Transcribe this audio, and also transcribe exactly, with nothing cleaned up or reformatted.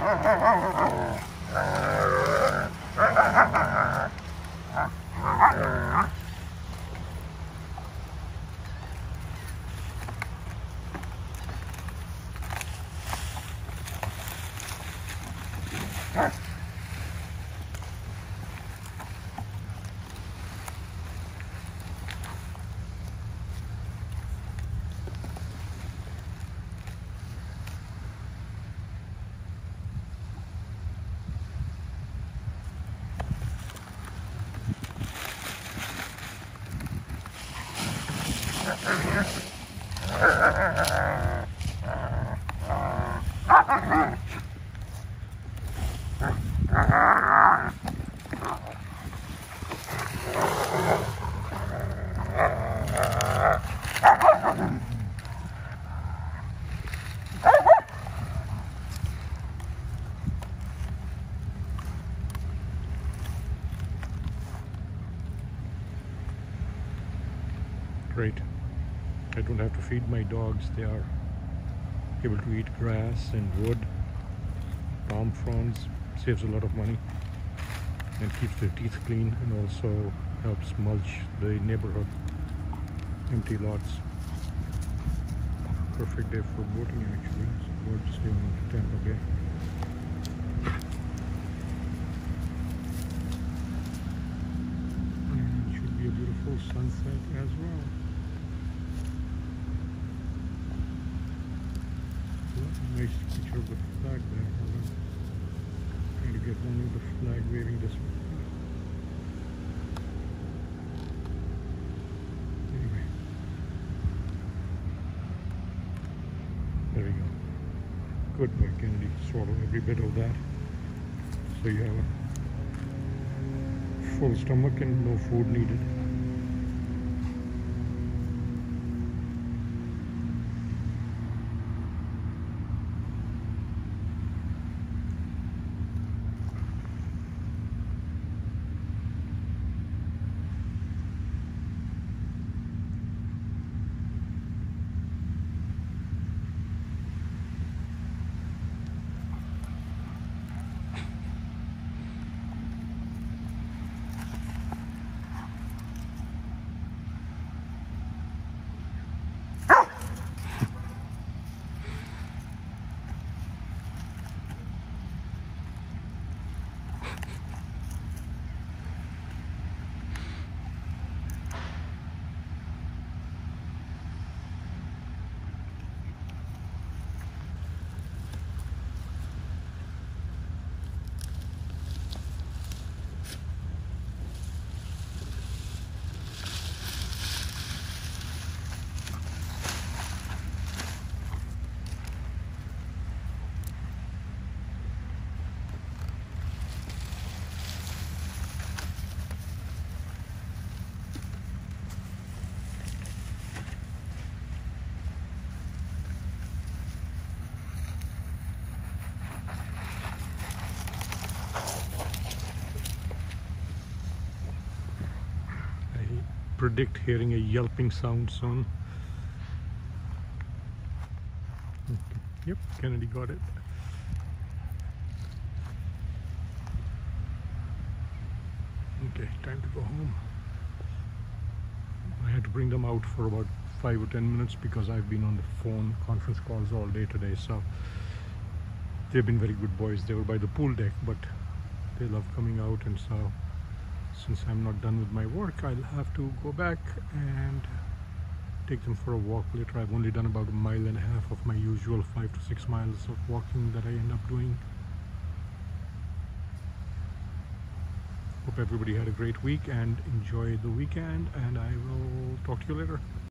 Great. I don't have to feed my dogs. They are able to eat grass and wood, palm fronds, saves a lot of money and keeps their teeth clean, and also helps mulch the neighborhood, empty lots. Perfect day for boating actually. So we're just in Tampa Bay. And it should be a beautiful sunset as well. Nice picture of the flag there. I'm trying to get one of the flag waving this way. Anyway, there we go. Good work, Kennedy. Swallow every bit of that, so you have a full stomach and no food needed. Predict hearing a yelping sound soon. Okay. Yep, Kennedy got it. Okay, time to go home. I had to bring them out for about five or ten minutes because I've been on the phone conference calls all day today, so they've been very good boys. They were by the pool deck, but they love coming out, and so since I'm not done with my work, I'll have to go back and take them for a walk later. I've only done about a mile and a half of my usual five to six miles of walking that I end up doing. Hope everybody had a great week and enjoy the weekend, and I will talk to you later.